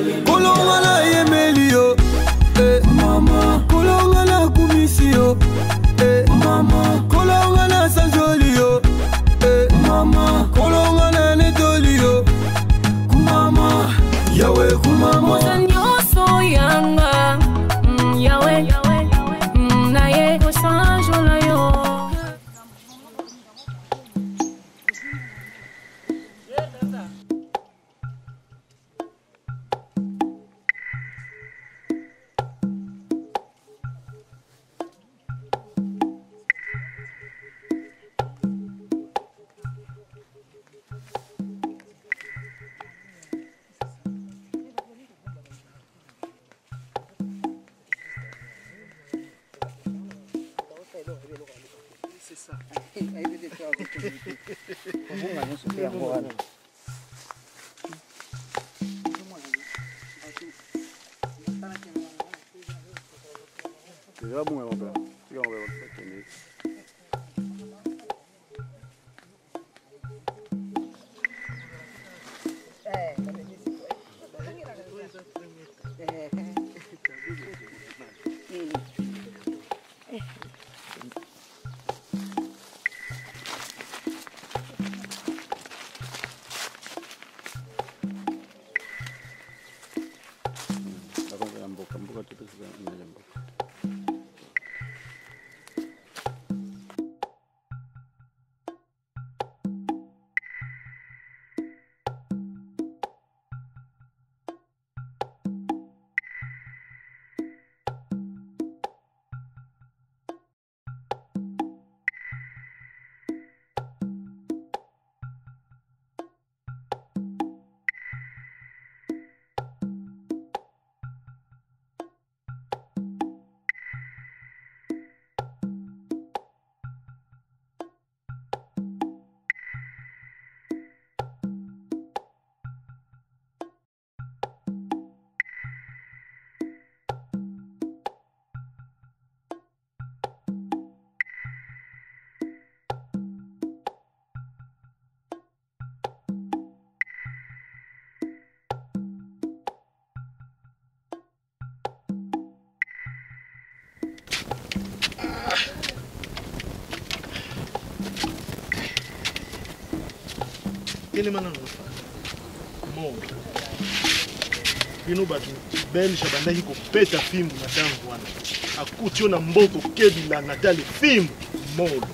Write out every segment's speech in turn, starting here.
Kolonga na yemelio, mama. Kolonga na kumisio, mama. Kolonga na sanjolio, mama. Kolonga na netolio, kumama. Yawe kumama. Osanyoso yanga, yawe, na ye kosanjola yo. C'est ça. Quel est maintenant le monde? Bino batu belge bandaki kopeta fimbu na tango wana. Akutio na mboko kebila natali fimbu modo.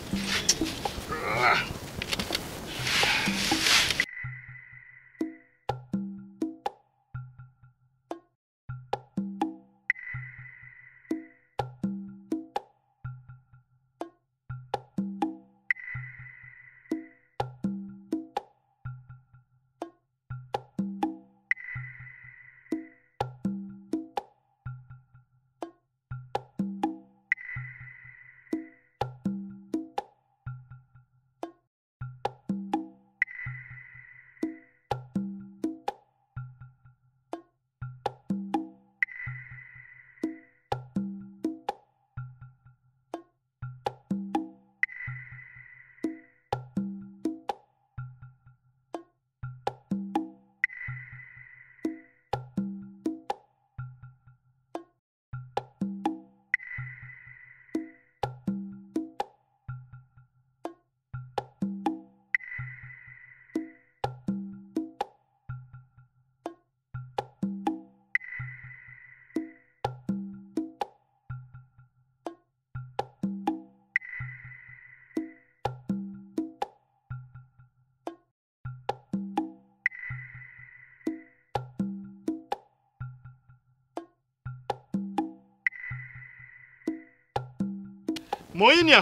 Moinia.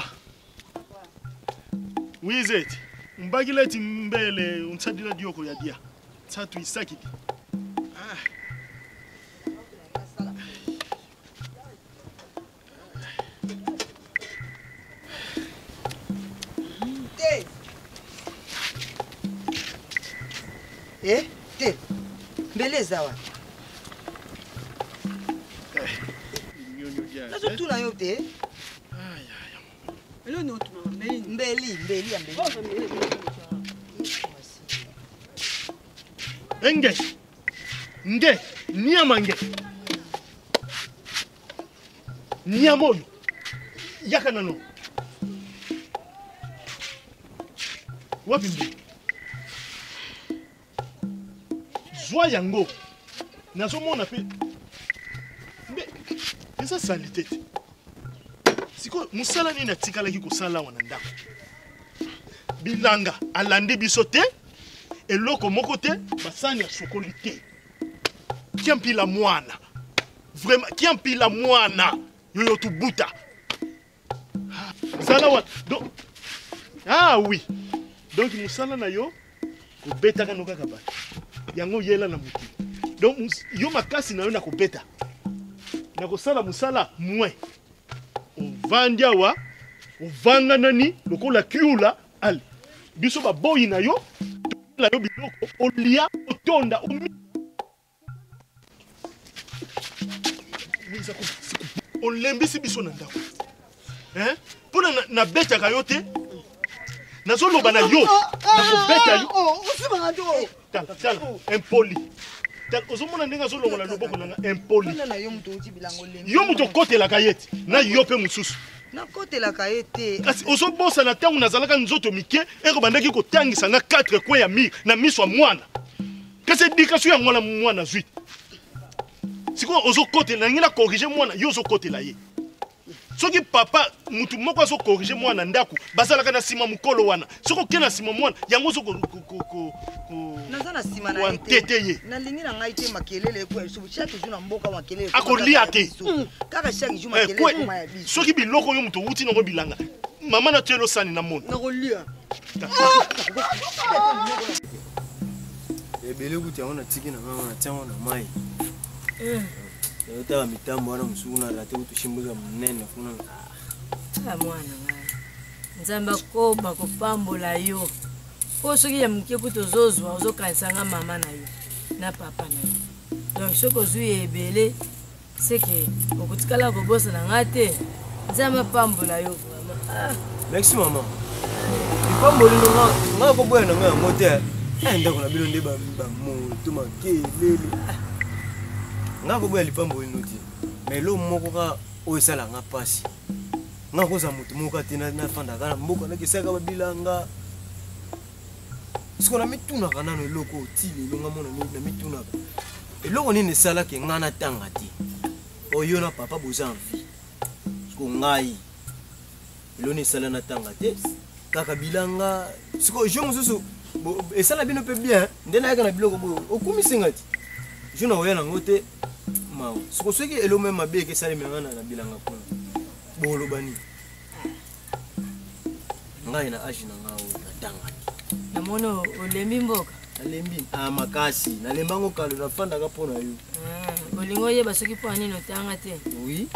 Wizet. Mbagileti mbele unsadila dioko ya dia. Tatu isaki. Te. Beleza wa. Nazo tuna yote. Elo no tuma mbeli. Mbeli. Nge. Niamange. Niamoyo. Yakanano. Wapimbi. Zwa yango. Nazo mona pe. Mais eza salité. Siko musala ni natikala ki ko sala wana ndako. Bilanga alandi biso te eloko moko te basani ya sokoli te. Kiampila mwana. Vraiment kiampila mwana yoyo tubuta. Sala wa donc ah oui. Donc musala na yo ko beta kana kaka ba. Yango yela na mutu. Donc yo makasi na yo na ko beta. Na ko sala musala moins. Vandia wa ovanga nani lokola kiula al biso ba boyi na yo la yo biloko olia otonda on lembisi biso na ndako pona na beta ka yo te nazo loba na yo na ko beta yo osima ndo tala impoli ozomona ndenge azolongola loboko nanga impoli yo mutu okotelaka ye te na yo mpe mosusu nakotelaka ye te kasi ozobosana ntango nazalaka nzoto mike eko bandaki kotangisa nga 4 kwe ya mire na miso ya mwana kasi edikasio ya mwana zwi sikoyo ozokotela nangi na korige mwana yo ozokotela ye soki papa mutu moko azokorige mwana ndako bazalaka na nsima mokolo wana soki oke na nsima mwana yango naza na nsima na ye te nalingi na ngai te makelele ekwesu chaque jour na mboka makelele akolia te kaka chaque jour makelele ekoma ya biso soki biloko yo mutu outi nango bilanga mama na tielo sani na mona nakolia ebele kuti yango natiki na nganga natiango na mai otala mitambo wana mosuku na rate kutushimbuza monene kuna mwana nzambe akoba kopambola yo po soki ya moke kuta ozozwa ozokanisanga mama na yo na papa na yo donc soki ozwi ebele seke okotikala kobosa na nga te nzambe apambola yo vraiment merci mama lipamboli nga koboya na nga yango te ndako na bino nde bamoto makelele nga koboya lipamboli no te mais lo moko ka oyo esalanga mpasi nga koza moto moko te nafandaka na mboka nakesaka babilanga siko na mitunaka nano eloko otili elonga mona na mitunaka eloko nini esalaki nga natanga te oyo na papa boza envie siko ngai eloni esala natanga te kaka bilanga siko jo mosusu esala bino mpe bien nde nayaka na biloko boyo okumisinga ti jo na oya nango te mawa siko soki elo me mabe ekesalemanga na bilanga kuna boloba nini ngai na age na nga oyo natanga te namono olembi mboka nalembi makasi nalembango kalo nafandaka mpo na yo olingi oyeba soki mpo anini otanga te oui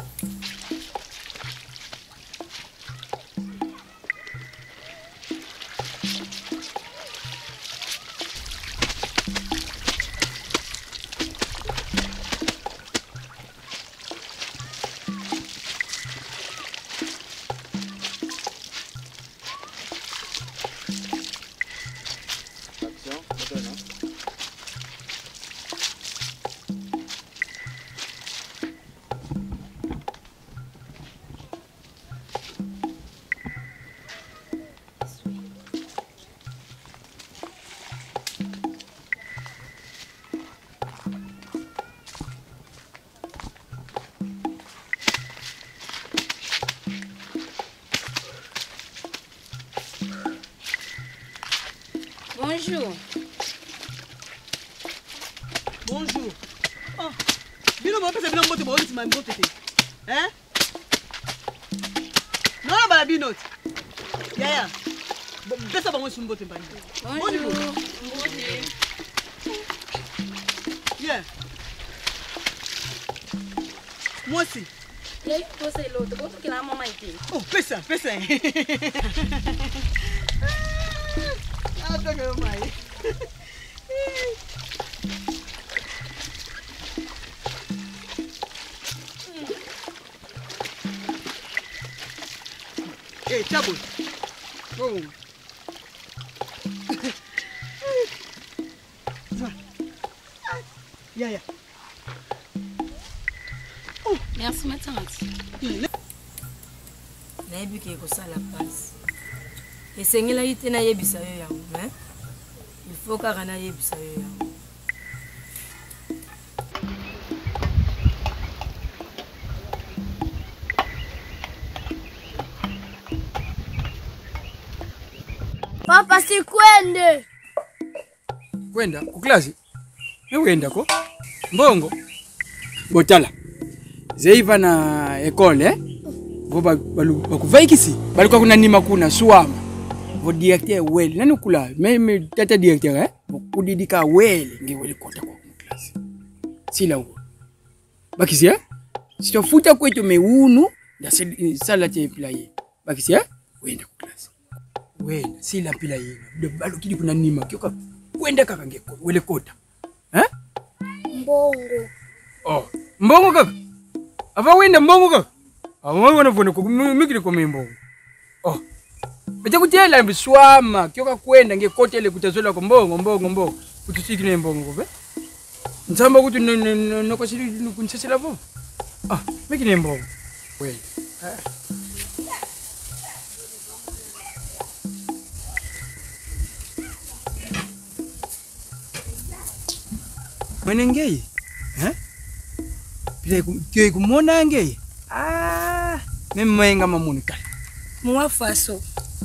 Bonjour. Bonjour. Oh, bino mo pesa bino mbote bo oti ma mbote te. Non bala bino. Ya. Pesa bango su mbote mbani. Bonjour. Yeah. Moi aussi. Et toi c'est l'autre. Bon que la maman était. Oh, pesa. Ah, t'as que mai. Eh, Chabo. Oh. Ya. Merci ma tante. nayebi ke kosala pasi esengelaki te nayebisa yo yango me il faut kaka nayebisa yo yango. Papa sikwende. Kwenda kuklasi? Wenda ko? Mbongo. Botala. Zeiva na ekole Voba bakuvaikisi. Balikuwa kuna nima kuna suama. Vo directeur wele. Nani kula? Me tata directeur kudidika wele ngewele kota kwa klasi. Sila uko. Bakisia? Sitofuta kwetu meunu ya sala te playe. Bakisia? Wenda ku klasi. Wenda sila pila yena. De balukidi kuna nima kyoka. Wenda kaka ngeko wele kota. Mbongo. Oh, mbongo kaka. Ava wenda mbongo kaka. Awa wana vona ko mikiri ko mbongo. Oh. Bete kutela mbiswama kyoka kwenda ngekota ile kutazola ko mbongo. Kutusiki ne mbongo ko be. Ntsamba kuti no ko sili kuntsetsela vo. Ah, mikiri mbongo. Wenda. Manengei? Bila kyo kumona ngei? Memmenga mamuni kale. Mwa faso.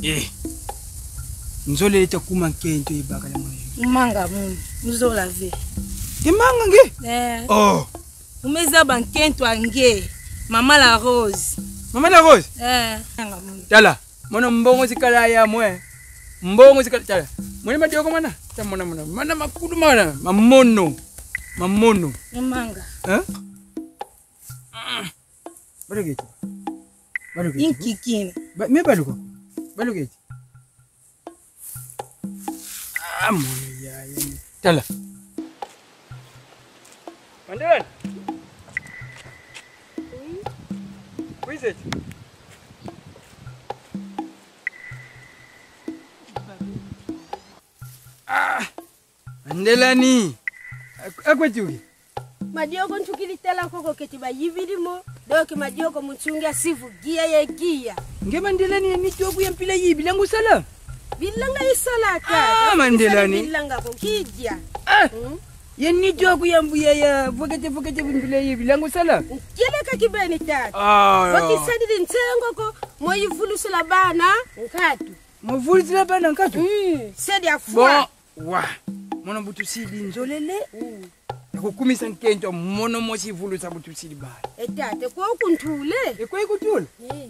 Nzole leta kuma kento ibaka la mwana. Manga mungu. Nzo la ve. Timanga nge? Oh. Umeza bankento ange. Mama la Rose. Mama la Rose? Manga mungu. Tala. Mwana mbongo sikala ya mwe. Mbongo sikala tala. Mwana madioko mana? Tamona mana makudu mana. Mamono. Manga. Barugeti. Inkikina. Me baluko. Barugeti. Mono ya. Tala. Mandan. Who is it? Andelani. Akwatuki. Madioko ntukilitela koko ketiba yivilimo. Doki madioko mchungia sivu gia ye gia. Ngemandelani ni jobu ya mpila yibi langu sala. Bilanga isalaka. Mandelani. Bilanga kokija. Ye ni jobu ya mbuya ya vokete mpila yibi langu sala. Kieleka kibeni tatu. Voki sadidi ntengo ko moyivulusula bana nkatu. Movulusula bana nkatu? Sedi afua. Wa. Mwana butu sidi nzolele. Kukumisa nkento mono mosi vulu sa butu sidi ba. Etate kwa ukuntule. Kwa ikuntule?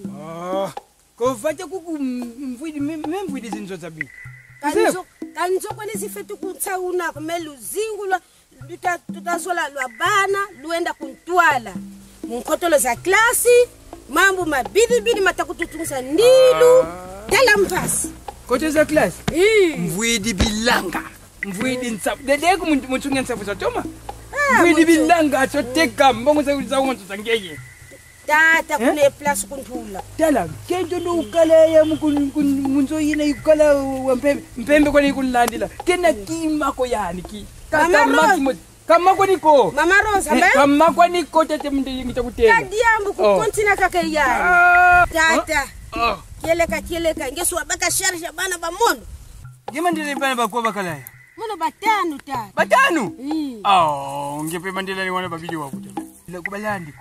Ko fata kuku mvidi zinzo sabi. Kanzo kwa nizifetu kutsauna kumelu zingula tutazola lwa bana luenda kuntwala. Munkotolo za klasi mambo mabidi matakututunza ndilu tala mpasi. Kote za klasi? Mvidi bilanga. Mvidi nsafu. Dede ku mchunga nsafu sa toma? Mvidi bilanga choteka mbongo za umanto sangeye. Tata kune plus kuntula. Tala, kento lo ukala ya munzo yina ukala wa mpembe kwa ni kunlandila. Tena kima ko yani ki. Kama kwa niko. Mama Rose ambe? Kama kwa niko tete mndi ngitakutenga. Kadiambu kukontina kaka yani. Tata. Kieleka ngesu abaka sharisha bana bamono. Ngema ndile bana bakwa bakalaya. Mono batanu tata. Batanu? Ngepe mandela ni wana babidi wakuta. Ila kubalandiko.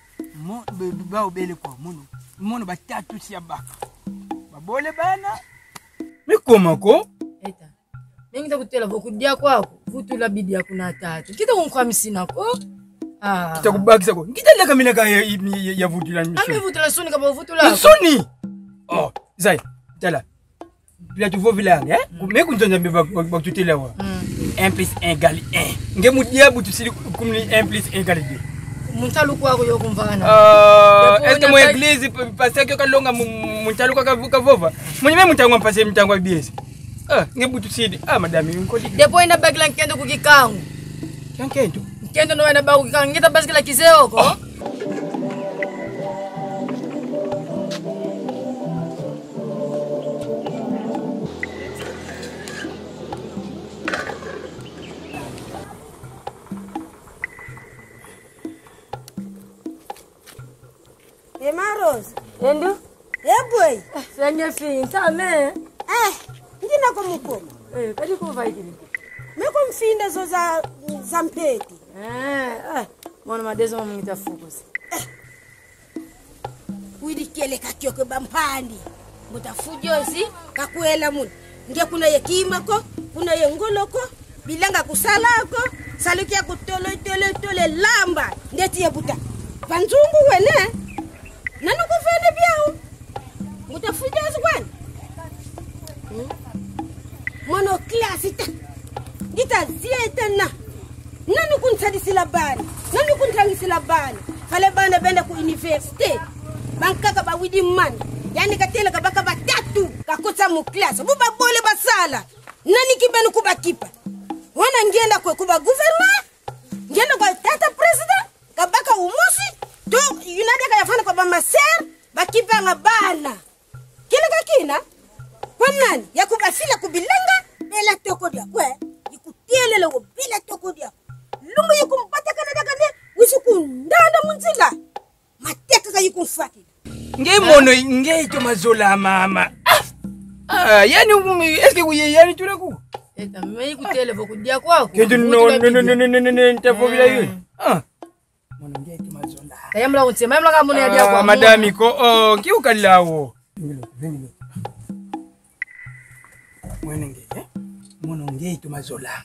Bao bele kwa mono batatu siya baka. Babole bana. Mikoma ko? Eta. Nengi takutela vokudia kwako. Vutu la bidi ya kuna tatu. Kita kumkwamisi nako. Kita kubakisa ko. Kita leka minaka ya vutu la misoni. Ame vutu la soni kaba vutu la. Misoni? Zai. Tala. Bila tu vovilang Meku ntonja mbe bakutela wa. 1 plus 1 égale 1. Ngemu diabu tusili kumni 1 plus 1 égale 2. Muntalu kwako yo kumvana. Est-ce que mo église passer que kalonga muntalu kwa vova. Mwenye mutangwa passer mtangwa biesi. Ngebu tusidi. Madame nkodi. Depo ina bagla nkendo kukikangu. Nkendo. Nkendo no ina bagu kikangu ngeta basikila kizeo ko. Rose. Endo? Boy. Fenye fi, ntame. Ndina ko mukoma. Kadi ko vai kini. Me ko mfinda zo za mpeti. Mwana madezo mwita fukusi. Widi kele kakyoke bampandi. Mutafujosi kakuela mun. Nge kuna yekima ko, kuna yengolo ko, bilanga kusala ko, salukia kutole lamba. Ndeti yebuta. Banzungu wene. Nanu kufende biao. Mutafujosi kwani? Mono klasi ta. Gita zieta na. Nanu kuntadisila bani. Nanu kuntangisila bani. Fale bana benda ku university. Bankaka ba widi man. Yani katela kabaka batatu kakota mu class. Buba bole basala. Nani kibenu kuba kipa. Wana ngenda kwa kuba governor. Ngenda kwa tata president. Kabaka umusi. Do yunade kayafana kwa ba maser. Bakipa ngabana. Kile kakina. Kwa nani? Yakuba sila kubilanga. Bela toko dia kwe. Yikutielele wo bila toko dia. Lungu yukumpata kanada kane. Wisuku ndanda munzila. Mateka ka yukumfaki. Nge mono nge ito mazola mama. Yani eske kuye yani tulaku. Eta mimi kutele bokudia kwako. Kedu no ntavobila yuni. Mono nge ito mazola. Kayamla unsema yamla ka mono yadia kwa. Madami ko kiukalawo. Ngilo. Mwenenge mono nge ito mazola.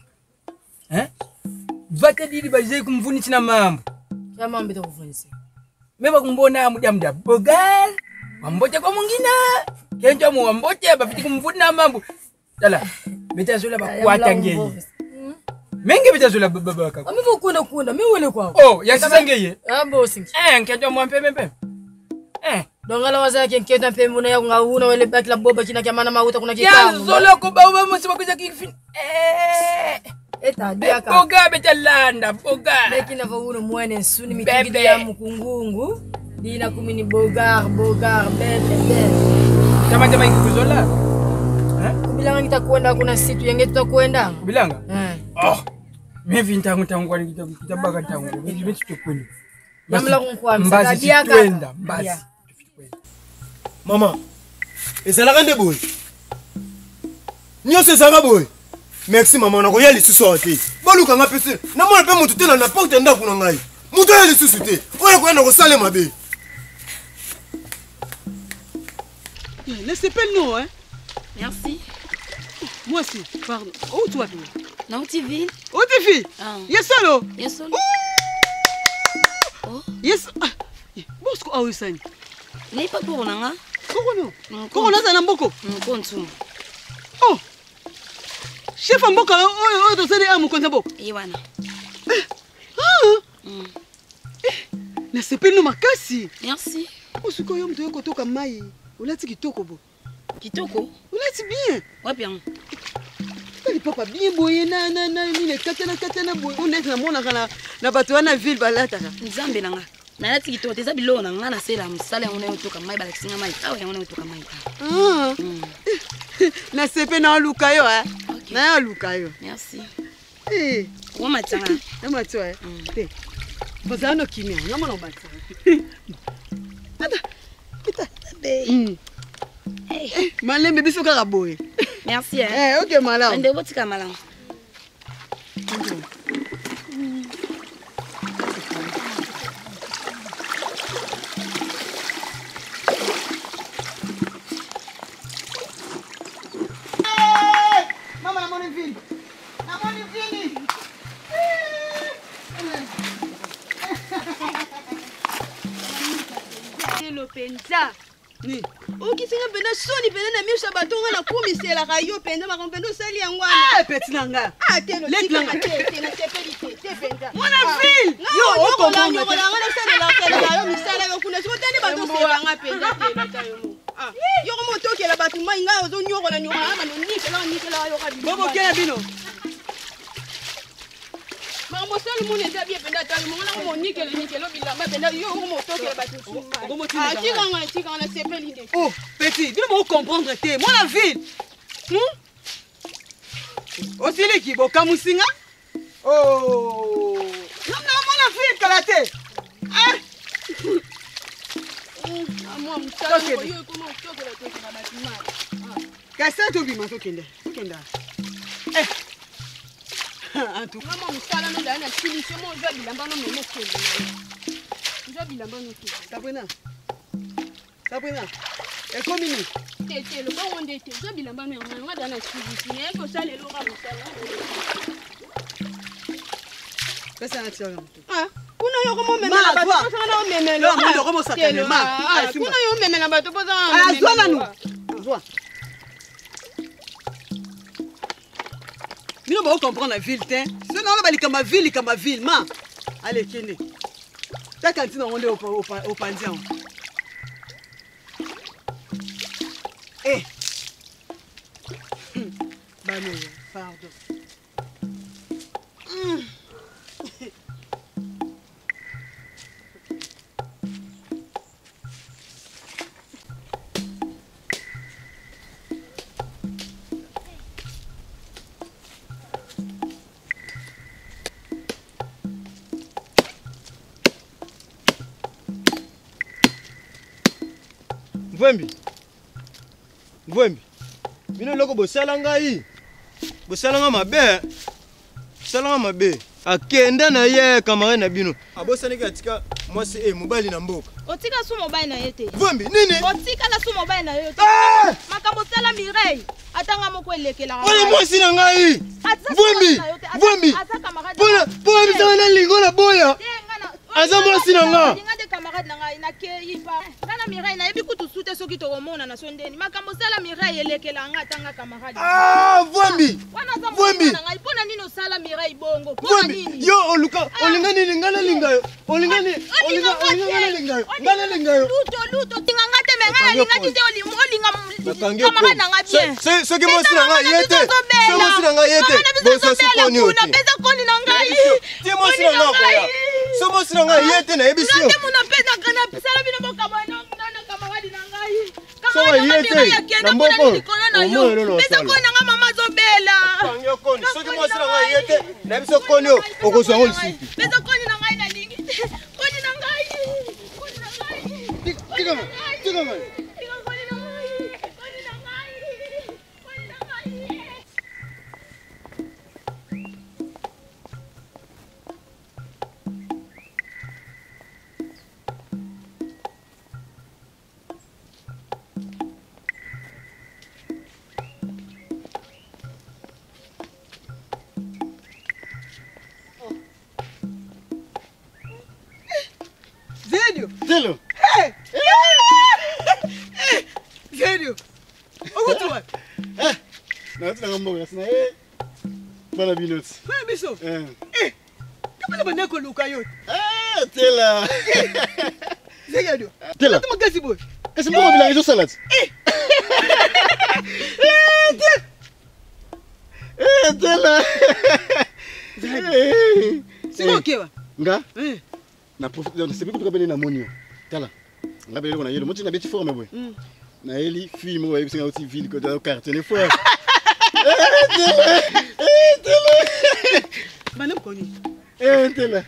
Vata dili baje kumvunisi na mambo. Ya mambo bitakuvunisi. Meba kumbona muda bogal. Wambote kwa mwingine. Kenja mu wambote bafiti kumvuna mambo. Dala. Betazola bakwata ngeye. Menge betazola babaka. Amivu kuna mimi wele kwako. Yasisangeye. Bosi. Kenja mu ampembe. Dongala wazake nketa pemuna ya ngauna wele bakla boba kina kamana mauta kuna kikamu. Ya zola ko bawa musiba kuja kifin. Eta diaka. Boga betalanda boga. Lekina vauno mwene suni mitigi ya mukungungu. Dina kumini bogar bebe. Kama ingikuzola. Kubilanga nitakwenda kuna situ yenge tutakwenda. Kubilanga? Mimi ntangu kitabaga ntangu. Mimi tutakwenda. Yamla kunkwamisa Mbazi twenda, mbazi. Mama, ezalaka nde boy. Nyose ezalaka boy. Merci maman, na koya lisusu ate. Baluka nga pese. Na mona pe mutu te na porte ndako na ngai. Mutu ya lisusu te. Oya koya na kosala mabe. Laissez pas nous, hein. Merci. Moi aussi, pardon. Où tu vas venir? Non, tu vis? Où tu vis? Yes, solo. Yes, solo. Oh. Yes. Bosco, ah oui, ça. N'est pas pour nanga. Corona. Corona, ça n'a beaucoup. Consume. Oh. Chef Mboka, oh, tu sais, ah, mon compte beaucoup. Iwana. Na sepeli no makasi. Merci. Osuko yo mtu kotoka mai. Ulati kitoko bo. Kitoko? Ulati bien. Wapi yangu? Kali papa bien boye na mine katana boye. On est na mona kana na bato wana ville balata. Nzambe nanga. Na lati kitoko teza bilo na ngana sela msale ngone utoka mai bala kisinga mai. Awe ngone utoka mai. Na sepe na luka yo Na luka yo. Merci. Wama tanga. Wama twa. Te. Bazano kimia. Ngamo no batsa. Pita. Malembe biso kaka boye. Merci. OK malam. Ande botika malam. Mama na moni vini. Hello penza. Ni. Okisinga penda soni penda na misha batonga na kumisela kayo penda makompendo sali yangwana. Petit nanga. Telo Let tika nanga. na tepelite te penza. Mona ville. Yo okola nyokola ngana sala la kala yo misala yo kuna siko tani bato sela nga penza te tayo mo. Yo ko motokela bato mai nga ozo nyokola ba no nikela yo ka bi. Bobo kela bino. Mambo sala mo ne tabie penda tayo mo ngana mo nikela bilamba penda yo ko motokela bato suma. Tika na sepelite. Oh, petit, dis moi comprendre te. Moi la ville. Osile ki boka musinga? Oh. Non, moi la ville kalate. kasi tobima tokende tokenda Sabrina Sabrina ekomi nini tete lobongo ndete oza bilamba no yango nga dana sivisi naye kosala eloko ya mosala pesa na tia moto kuna yo komomemela bato posanga omemelo kuna yo omemela bato posanga zwa nanu zwa bino bao comprendre la ville te so na ba likamba ville ma allez kende ta cantine on est au pandian Bano, pardon. Mvwembi bino loko bosala ngai bosalanga mabe salanga mabe akenda na ye camarade na bino abosaniki atika mwasi mobali na mboka otika su mobali na ye te Mvwembi nini otika la su mobali na ye te makambo sala Mireille atanga moko elekela oye mwasi na ngai Mvwembi pona bisanga na lingo na boya aza mwasi na nga camarade na ngai nakei pa ngana Mireille na yebi kutu sute soki tokomona na sondeni makambo sala Mireille elekela nga tanga camarade Mvwembi wana za mwana na ngai pona nini osala Mireille bongo pona nini yo oluka olinga nini ngana lingayo olinga lingayo luto tinga ngate menga linga tite olinga camarade na ngai bien soki mwasi na ngai yete soki mwasi na ngai yete bosa sokoni oti na pesa koni na ngai tie mwasi na ngai koya so mwasi na ngai yete na yebisi yo muna pesa kana sala bino bokaba na camarade na ngai yete na mboko pesa koni na ngai mama zobela soki mwasi na ngai yete na biso koni yo okozwa ngo lisuki pesa koni na ngai na lingi koni na ngai tika Zédio. Zédio. Ogo tu vai? Na tuna ngambo ya sina bana binoti. Bana biso. Kama bana ko luka yo. Tela. Zédio. Tela. Tu magasi boy. Kasi mbona bila hizo salad? Tela. Siko kewa. Nga? Na profite donc c'est beaucoup trop na monio. Tala. La belle on a yelo, moi tu na beti forme boy. Na eli fille mo yebisi nga oti ville ko da quartier fort. Tela. Bana mkoni. Tela.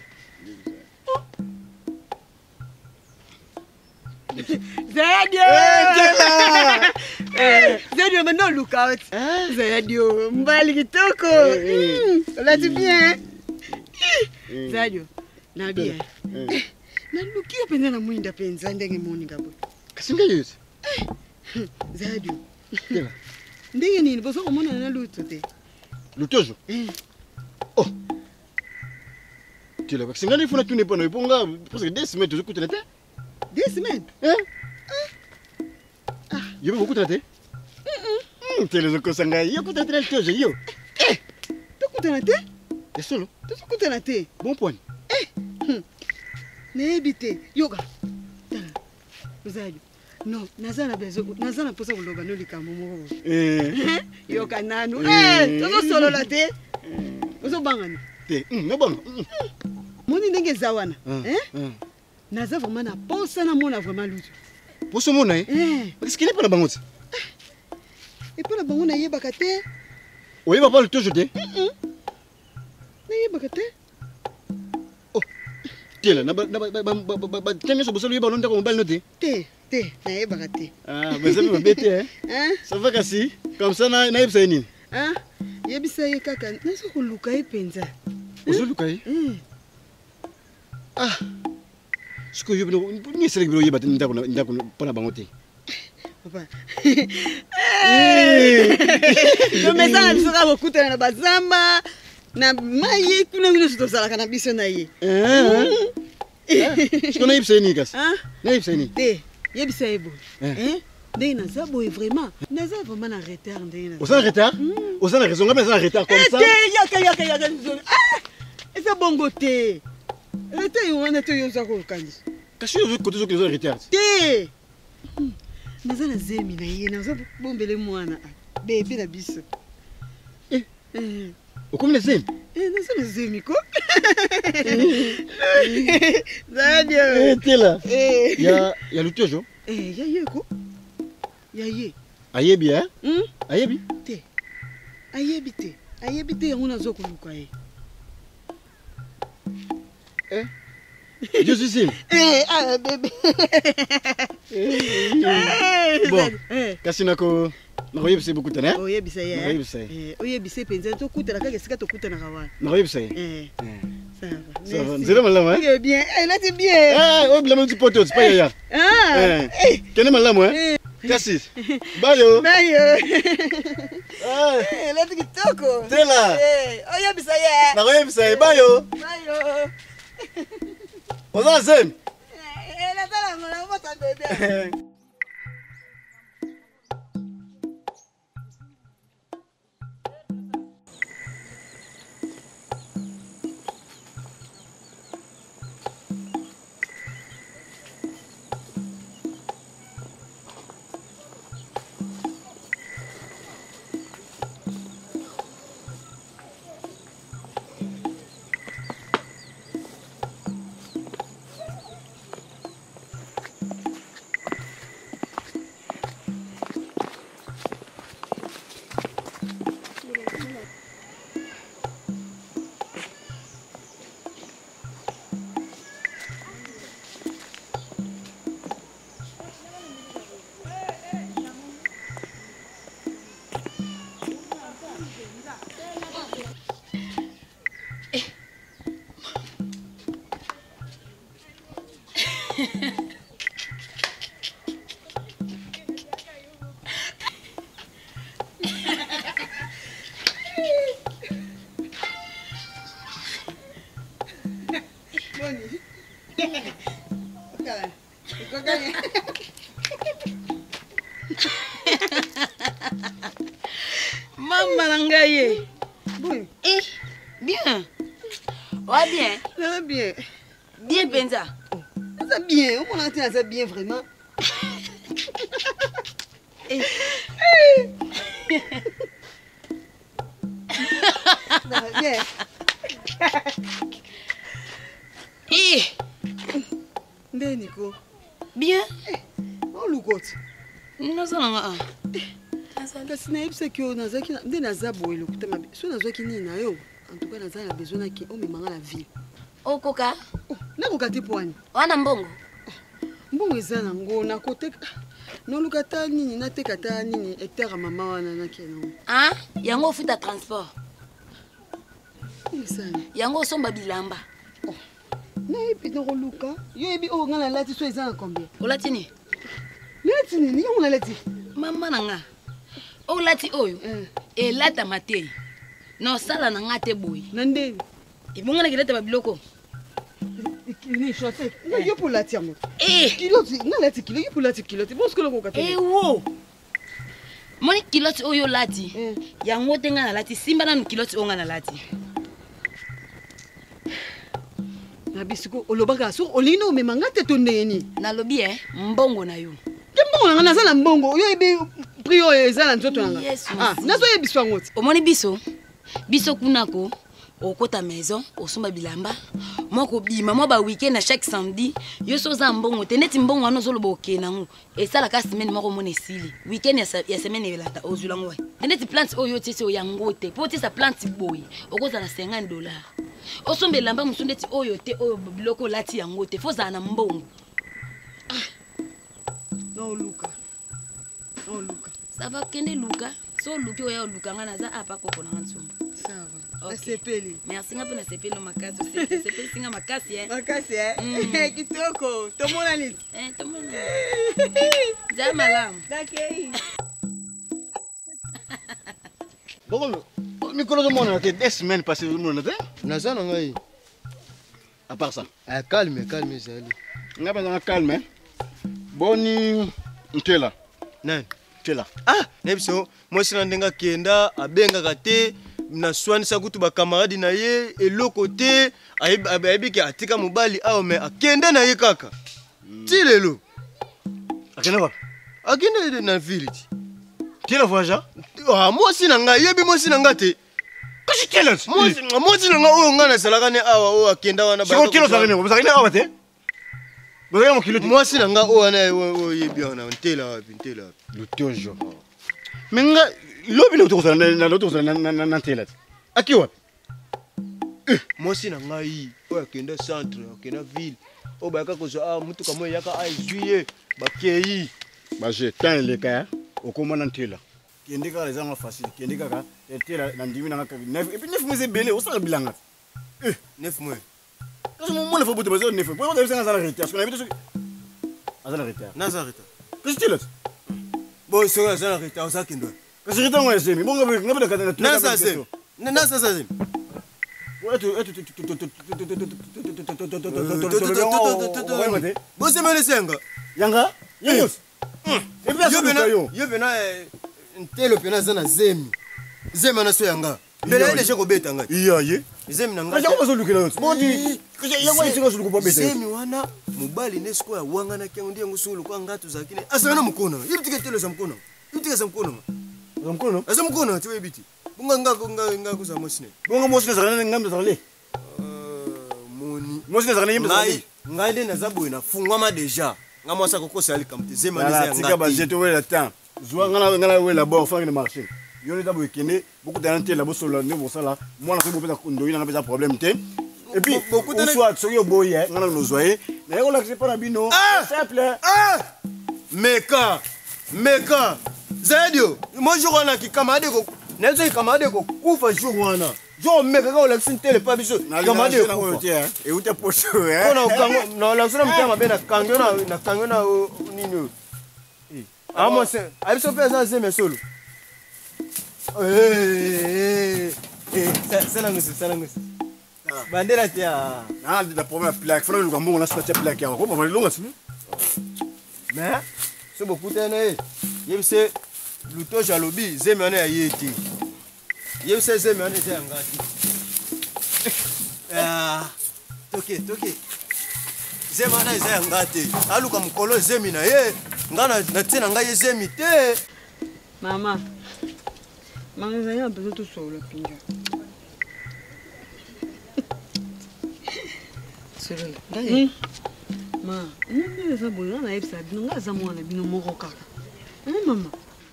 Zédio. Tela. Zédio maintenant look out. Zédio, mbali kitoko. Là tu bien. Zédio. Na bien. Na lukia penza na mwinda penza ndenge moni ngabo. Kasinga yote. Zédio. Tela. Ndenge nini boso komona na luto te. Lutojo. Oh. Tela, kasinga ni funa tune pono iponga parce que 2 semaines tu écoutes 2 semaines. Yo beaucoup traité. Tela zo kosanga yo kutatra lutojo yo. Tokutana te? Et solo. Tokutana te. Bon point. Nebite yoga. Zédio. No, nazana bezo, nazana posa kuloba no likambo moko. Yoka nanu. Tozo solo la te. Ozo bangani. Te, no bon. Moni ndenge zawana. Naza vraiment na posa na mona vraiment lutu. Poso mona parce qu'il est pas la bangote. Et pas la bangote na yebaka te. Oui, va pas le toujours te. Na yebaka te. tela na ba tenya so bosolo yeba londa ko mobile note. Te, na yeba te. Ah, mais ça me bête hein. Ça va kasi comme ça na yebisa nini? Ah, yebisa ye kaka, naso ko luka ye penza. Ozoluka ye? Ah. Siko yebino ni selek biro yeba ndako pona bango te. Papa. No mesa na biso ka bokutana na bazamba. Na maye kuna ngino sito sala kana biso na ye. Siko na yebisa nini kasi? Na yebisa nini? Te, yebisa ebo. Ndenge naza boye vraiment naza vraiment na retard ndenge naza. Oza na retard? Oza na raison, mais en retard comme ça. Yaka. Eza bongo te. Retard yo wana te yo za ko kanisi. Kasi yo côté zo que oza retard. Te. Naza na zemi na ye naza bombele mwana. Bebe na biso. Okomi na zemi? Naza na zemi ko. Zadio. Tela. Ya lutojo? Ya ye ko. Ya ye. Ayebi hein? Ayebi? Te. Ayebi te yango nazo koluka ye. Je suis ici. Bébé. Bon. Kasi nako yebisa beaucoup tana. Oyebisa ye. Oyebisa. Oyebisa penza to kutana kaka sika to kutana kawa. Oyebisa. Ça va. Ça va. Nzela malamu hein? Ok bien. Là c'est bien. Oh bila mtu poto, c'est pas yaya. Kene malamu hein? Kasi. Bayo. Là c'est kitoko. Tela. Oyebisa ye. Na oyebisa bayo. Bayo. Oza zem. Là tala ngona mota bébé. Maman nangaye. Bon. Bien. Ouais, bien. Ça va bien. Bien, Benza. Ça va bien. On a ça bien vraiment. Ça va bien. Ndé Nico. Bien. On lukote. Nazalanga. Kasi na yebisa ki nazaki nde naza boye lokuta mabe. So nazwaki nini na yo? En tout cas naza na besoin na ki omemanga la ville. Okoka. Nakoka te poani. Wana mbongo. Mbongo eza nango nakoteka. Noluka ta nini nateka ta nini hectare mama wana nakena. Ah, yango futa transport. Misani. Yango somba bilamba. Na epi nakoluka. Yo ebi o ngana lati so eza na combien? Olati ni? Lati nini yo ngana lati? Mama nanga. Olati oyo. Elata matei. No sala na ngate boy. Nande. Ibonga na kileta babiloko. Ni chaussée. Na yo pour lati yango. Kiloti, na lati kilo yo pour lati kiloti. Bon ce que le kokata. Wo. Moni kiloti oyo lati. Yango tenga na lati simba na kiloti onga na lati. Na bisiko olobaka so olino memanga te tondeni. Na lobi mbongo na yo. Mbongo na naza na mbongo. Yo ebi prio eza na nzoto nanga. Ah, nazo yebiswa ngoti. Omoni biso. Biso kunako okota maison osomba bilamba moko bima mo ba weekend à chaque samedi yo soza mbongo te neti mbongo wana ozoloba okenango esalaka semaine moko mona esili weekend ya semaine elata ozulango te neti plante oyo tisi oyango te po tisa plante boye okozala $50 osomba elamba mosusu neti oyo te oyo biloko olati yango te fozala na mbongo. Non, Luca. Ça va, kende Luca. So Luca oya Luca ngana za apa koko na ntsumba. Ça va. Okay. Sepeli. Merci nga pena sepeli makasi. Sepeli singa makasi Makasi kitoko. Tomona nini? Tomona. Ja malamu. Dakei. Bon, micro de mon était 2 semaines passées au monde. Naza na ngai. À part ça. Calme zali. Nga pas calme. Boni ntela. Nani? Ntela. Nebiso mwasi na ndenga kenda abengaka te na swanisa kutu ba camarade na ye eloko te ayebi ke atika mobali awo me akende na ye kaka. Ti lelo. Akende ba? Akende na ville ti. Ti la voyage? Mwasi na ngai yebi mwasi na ngai te. Kasi kela. Mwasi na ngai oyo ngai nasalaka ne awa oyo akenda wana ba. Siko kilo sakane, ko sakane awa te. Boya mo kilo. Mwasi na ngai oyo na yebi wana ntela wapi. Lutojo. Menga lobi lo tokosa na lo tokosa na ntela. Aki wapi? Mwasi na ngai oyo akenda centre, akenda ville. Oyo bayaka kozwa mutuka moyo yaka juillet bakei. Ba je tan le ka okoma na ntela. Kende ka les gens facile, kende ka ntela na ndimi na ka 9 et puis 9 mois c'est belé, o sa bilanga. 9 mois. Quand mon faut bout de 9 mois. Pourquoi tu as ça la retard? Parce qu'on avait tout ça. La retard. Nazareta. Qu'est-ce que tu as? Bon, c'est ça la retard, ça qui doit. Qu'est-ce que tu as moi c'est? Bon, on va le Nasa c'est. Nasa c'est. Ouais, tu Bon, c'est mal senga. Yanga? Yes. Yo bena ntelo pena zana zemi. Zemi na so yanga. Mbele ile sheko beta ngai. Iya ye. Zemi na ngai. Kaja kwa lukela yonse. Bodi. Kaja yawa itinga sulu kwa beta. Zemi wana mobali nesko ya wanga na kengo ndiye ngusulu kwa ngatu zakine. Asana mkono. Yibitike telo za mkono. Yibitike za mkono. Za mkono? Asa mkono tiwe biti. Bunga nga kuza mosine. Bunga mosine zakana ngambe zakale. Moni. Mosine zakana yimbe zakale. Ngai de nazabu ina fungwama deja. Ngamo sa kokosa ali kamte. Zemi na zanga. Tika ba jeto we la temps. Zwa ngala we la bord fa le marché. Yoni tabu ekene beaucoup de gens là bosola ne bosala moi na ko bopesa ndoina na beza problème te et puis beaucoup de soit soyo boye ngana no zoye mais on l'accepte pas bino simple meka zadio moi je wana ki kamade ko nezo kamade ko kufa jour wana jo meka ka ola sintele pa biso kamade ko et où te poche ona ukango na la sura mtema bena kango na nini amo se abiso pesa zeme solo. Salangus. Bandera tia. Ah, la première plaque. Faut le gambo on a cette plaque là. Comment on va le longa mais c'est beaucoup tene. Yebse luto jalobi zemane ya yeti. Yebse zemane ya ngati. Toke. Zemane ya ngati. Aluka mukolo zemina ye. Ngana na tina ngai zemi te. Mama. Mangeza ya bezo to solo pinja. Solo. Ngai. Ma, nini za boya na epsa bino ngaza mwana bino moko kaka. Mama.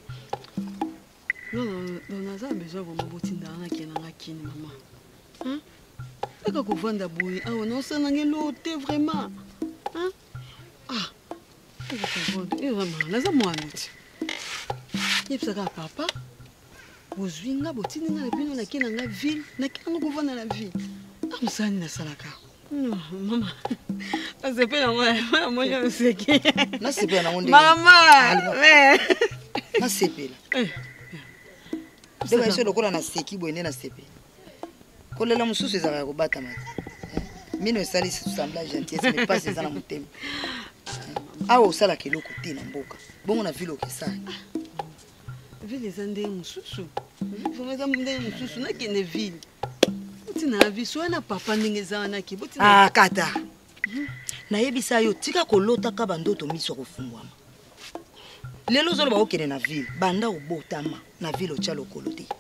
Non, za bezo bo mabotinda na kena ngakini mama. Hein? Eka ko vanda boye. Ah, non ça nangelo te vraiment. Hein? Ah. Eka ko vanda. Vraiment, na za mwana ti. Epsa ka papa. Bozwinga botini nga bino na kena nga ville na kena ngo vana na ville amsani na salaka mama asepe na moi je seki na sepe na ngonde mama na sepe la deba iso lokola na seki boyene na sepe kolela mususu ezaka ko bata mati mino esali sembla gentillesse mais pas ezana mutema awo sala keloko te na mboka bongo na ville okesani ville ezande mususu Fomeza mndenge mususu na kene ville. Utina aviso na papa ndenge zana ki butina. Kata. Na yebisa yo tika kolota ka bandoto miso kofungwama. Lelo zolo ba okene na ville, banda obotama na ville ochalo kolote.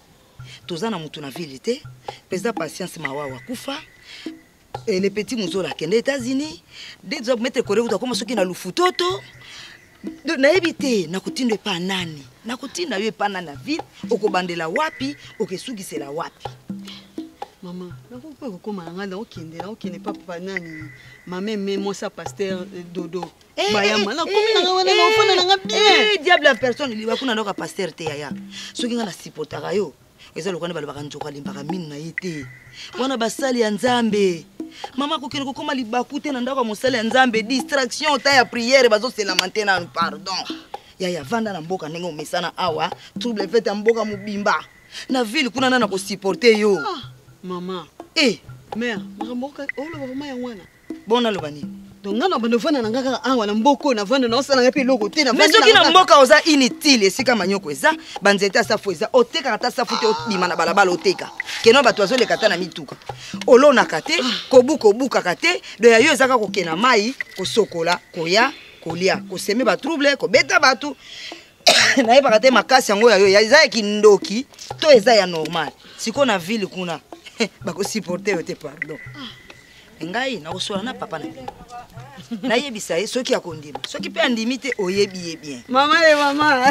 tozana mutu na ville te président patience mawawa kufa et les petits muzola kende États-Unis des hommes mettre kore uta koma soki na lufutoto na ebité na kutindo pa nani na kutinda yo pa nani na ville okobandela wapi okesugisela wapi. Maman, nakoko koma ngala okende papa nani maman mais moi ça pasteur dodo bayama na komi na wana na ofana na bien diable la personne liba kuna ndoka pasteur te yaya soki ngana supportaka yo eza lokwane balobaka nzoka limbaka minu na yete wana basali ya nzambe mama kokende kokoma libaku te na ndako mosali ya nzambe distraction ta ya prière bazosela mantena pardon yaya vanda na mboka ndenge omesana awa trouble fete ya mboka mobimba na ville kuna nana ko supporter yo. Maman, mère, makamboka olo vraiment ya wana. Bona lobani. Donc ngana bando fana na ngaka awa na mboko na vanda na osala ngapi loko te na vanda. Mais soki na mboka oza inutile esika manyoko eza banzete asafu eza oteka ta safu te obima na balabala oteka. Keno bato azoleka ta na mituka. Olona kate kobuka kate do ya yo ezaka kokena mai kosokola koya kolia koseme ba trouble ko beta batu. Na yeba kate makasi yango ya yo ya eza kindoki to eza ya normal. Siko na ville kuna bako supporter yote pardon. Ngai na kosola na papa na bien. Na yebisa ye soki akondima. Soki pe andimi te oyebi bien. Maman et maman.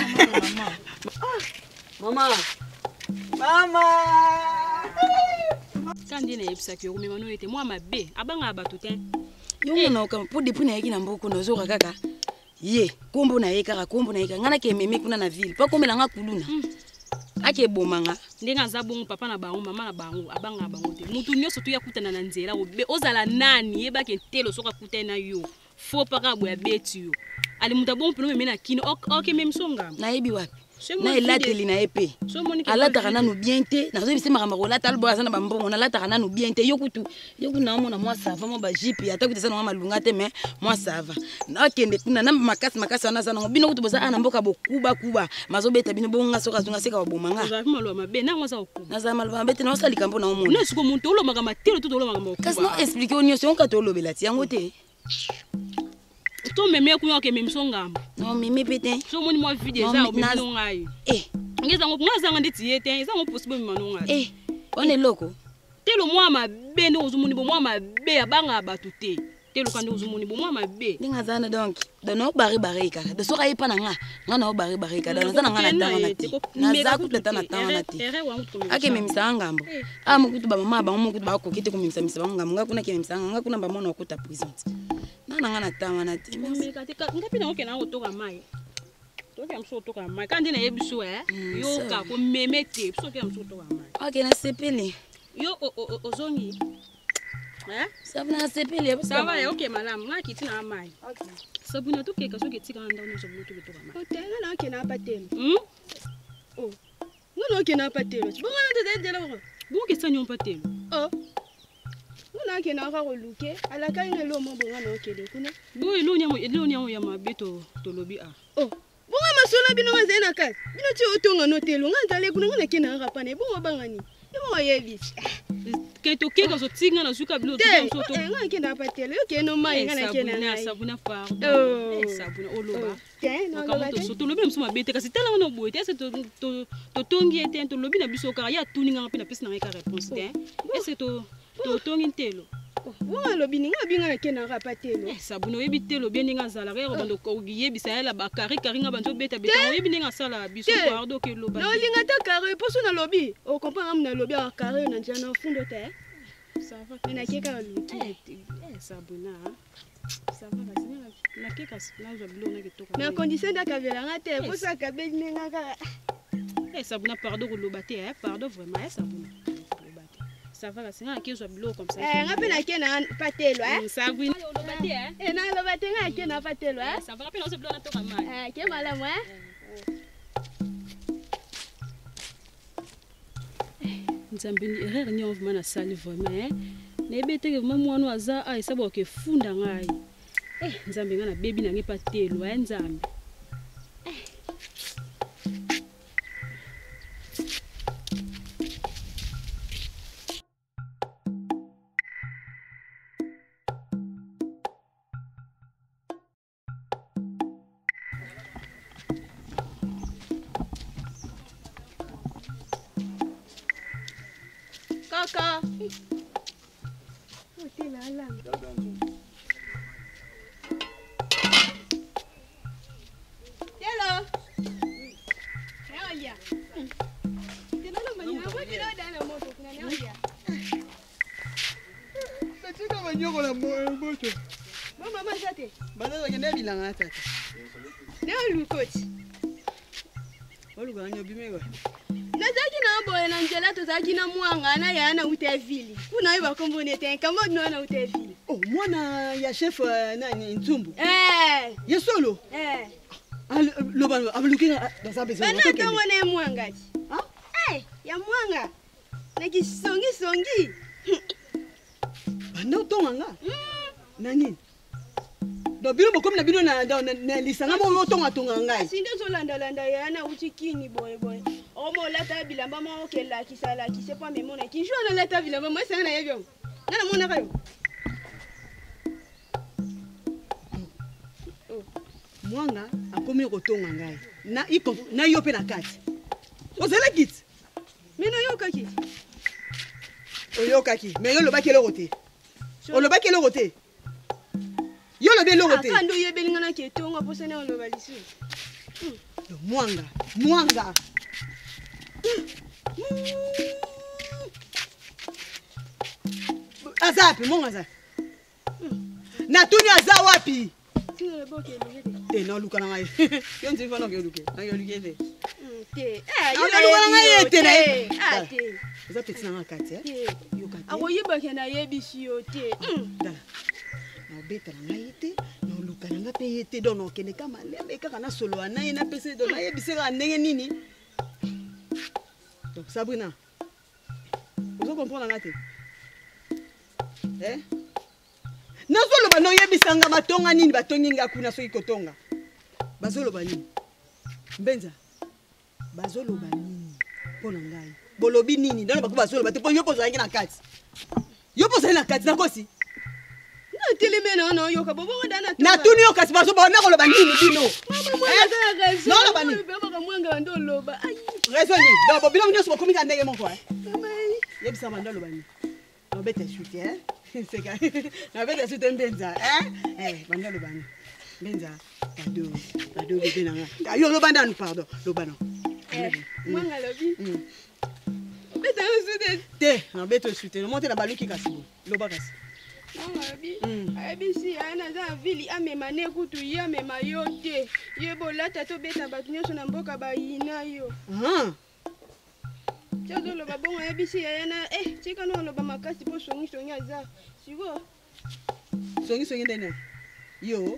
Maman. Maman. Kandi na yebisa ki okumema no ete moi mabe abanga bato te. Yo na okama po depuis na yeki na mboko na zo kaka. Ye, kombo na ye kaka kombo na ye kaka ngana ke meme kuna na ville. Pa komela nga kuluna. Ake bomanga ndenga za bongo papa na bango mama na bango abanga bango te mutu nyoso tu yakutana na nzela obe ozala nani yeba ke telo soka kutana yo fo paka boya beti yo ali muta bongo pino meme na kino ok meme songa na yebi wapi na elateli na epe alataka nanu bien te nazo bisema kama kolata alboya sana bambongo na lataka nanu bien te yokutu yokuna mona moi ça va mo ba jipi ata kutesa na malunga te mais moi ça va na kende kuna na makasi wana sana bino kutu boza ana mboka bokuba mazo beta bino bonga soka zunga seka bomanga za malo mabe na ngoza okuba na za malo mabe te na osali kampo na omona na siko muntu olo magama telo to olo magama okuba kasi no expliquer onyo se onka to lobela ti yango te to meme kuyo ke meme songamba no meme pete so moni moi video za obino ngai ngeza ngo ngaza nganditi yete eza ngo possible mano ngai one loko telo moi mabe ndo uzumuni bo moi mabe abanga batu te telo kandi uzumuni bo moi mabe ndingazana donc dono bari kaka de soka yipa na nga na bari kaka dono zana nga na tanga na ti na za kutata na tanga na ti ake memisa ngambo mukutu ba mama ba mukutu ba kokite ko memisa misa ngambo nga kuna ke memisa nga kuna ba mona okuta prison na nga na tanga na ti ngapi na okena otoka mai toke amso otoka mai kandi na yebiso yo ka ko memete so ke amso otoka mai okay na sepeli yo ozongi sabuna sepeli sava okay malam nga kiti na mai okay sabuna to ke ka so ke tika nda no so to toka mai otela na okena patelo ngona okena patelo bonga na de la bonga ke sanyo patelo ngona okena ka go luke alaka ina lo mo bonga na okele kuna bo ilo nyamo ya mabeto to lobi bonga masona bino ngazena kasi bino ti otonga no telo ngazale kuna ngona kena rapane bonga bangani ibo yebisi ke to ke ka so tinga na suka bilo to so to nga kena patelo yo keno mai ngana kena na sabuna pardon sabuna oloba no loba so to lobi msuma bete kasi tala no boite ese to tongi ete to lobi na biso ka ya tuninga pe na pesa na ka réponse te ese to tongi telo bonga lobi ninga binga na kena rapatelo sabuna yebi telo bien ninga zala re bando ko yebisa ela ba kari nga banzo beta beta yebi ninga sala biso pardon ke loba no linga ta kare poso na lobi o comprendre na lobi a kare na njana fundo te ça va na keka luki sabuna ça va na keka na zo bilo na kitoka na condition da kavela ngate poso akabeli ninga ka sabuna pardon ko loba te pardon vraiment sabuna ça va la singa ke zo bilo comme ça ngapi na kena patelo sabuna loba te na loba te nga kena patelo ça va rappeler zo bilo na toka mai ke malamu nzambe erreur ni on vraiment na sali vraiment na ebete ke mwana aza esabo ke funda ngai nzambe ngana baby na nge patelo nzambe kaka. Hello. Naolia. Tena manyana kwa kile dana moto kuna naolia. Katika manyoko la moto. Mama mazate. Bana ngene bilanga tata. Na lukoti. Oluga nyobimewa. Nazaki na boye na njela to zaki na mwanga na yana utevili. Kuna iba kombone tenka mo na utevili. Oh, mwana ya chef nani Ntumbu. Yesolo. Loba ablukina bazabe zo. Bana to wona mwanga. Ya mwanga. Na kisongi. Bana utonga. Nani? Do bino bokom na bino na lisanga mo tonga ngai. Sinde zo landa yana utikini boy. Omo lata bilamba mo kela kisala kise pa memo na kinjo na lata bilamba mo sanga na yebyo. Nana mona kayo. Mwanga akomi kotonga ngai. Na yo pe na kati. Ozela kit. Mino yo kaki. Oyo kaki. Me yo lobaki lokote. Olobaki lokote. Yo lo be lokote. Akando yebeli ngana ke tonga posa na olobalisi. Mwanga. Azapi, mwanga za. Natuni aza wapi? No luka na ngai. Yo nzi fano ke luke. Na yo luke te. Te. Yo luka na ngai te na. Te. Za peti na kati Yo kati. Ako yeba ke na yebisi yo te. Dala. Na beta na ngai te. Na luka na ngai pe te dono kene kama lebe kaka na solo anaye na pese do na yebisi ka ndenge nini. Donc Sabrina. Vous comprenez la ngate? Nazolo ba no yebisanga matonga nini batongi ngakuna soki kotonga. Bazolo ba nini? Mbenza. Bazolo ba nini? Pona ngai. Bolobi nini? Ndana bakuba bazolo ba te po yopo zangi na kati. Yopo zangi na kati na kosi. Na teleme no yo ka bobo ndana. Na tuni yo kasi bazo ba na koloba nini bino? No lo ba nini? Baba ka mwanga ndo loba. Raison ni. D'abord bilo nyoso bakomi ka ndenge moko yebisa mandalo ba nini? No bete shoot C'est ça. Na bete shoot mbenza mandalo ba nini? Mbenza kado bebe na nga. Yo lobanda nu pardon. Lobano. Mwanga lobi. Bete shoot te. Na bete shoot. No monte na baluki kasi. Loba kasi. Abisi ana za vili amema ne kutu ya mema yote yebola tato beta batu nyoso na mboka bayina yo chazo lo babongo abisi yana chika no lo ba makasi po songi aza siko songi ndene yo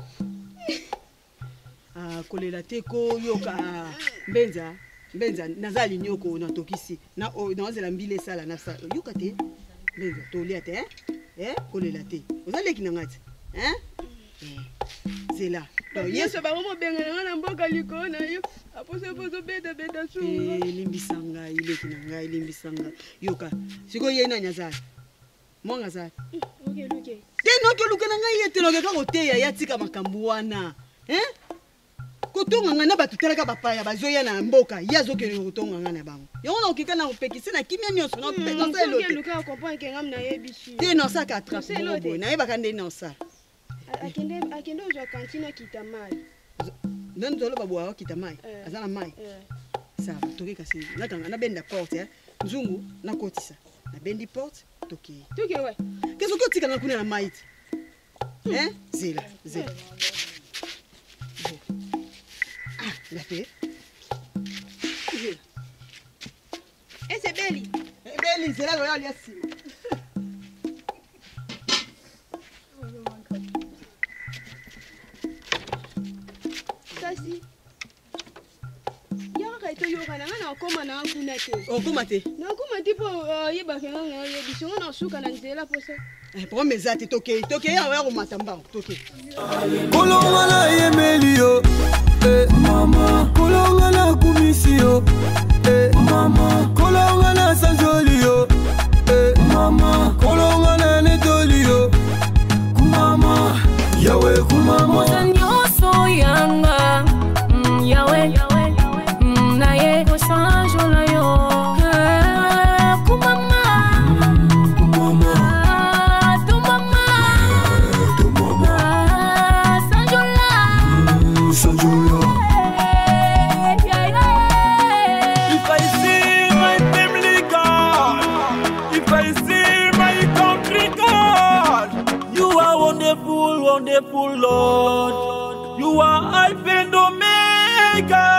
kolela teko yoka mbenza nazali nyoko na tokisi na ozela mbile sala na sa yoka te mbenza tolia te kolela te ozaleki na ngati zela yeso ba mo benga na mboka liko na yo aposo beta su limbisanga ileki na ngai limbisanga yoka siko yena nyazali monga zali luke te no ke luke na ngai yete no ke ka koteya ya tika makambu wana kotonga ngana batu telaka bapaya bazoya na mboka yazo ke kotonga ngana bango yango na okika na opekisi na kimia nyonso na opekisa sa elote luka comprendre ke ngam na yebisu te no sa ka attrape bobo na yeba kande no sa akende ozwa kantine kita mai non zolo babu wa kita mai azana mai sa toke kasi na benda porte nzungu na kotisa na bendi porte toke we keso ko tika na kuna na mai zela la paix. Et c'est Belly. Belly, c'est là que je suis. Kasi. Yaka ito yoka na ngana okoma na kuna te. Okoma te. Na okoma te po yeba ke ngana yebiso na suka na nzela posa. Pour mes atis toke ya wa matamba toke. Kolonga na yemelio. Mama kolonga na kumisio mama kolonga na sanjolio mama kolonga na netolio kumama yawe kumama nyoso yanga yawe na ye ko sanjola yo kumama Lord. You are Alpha and Omega.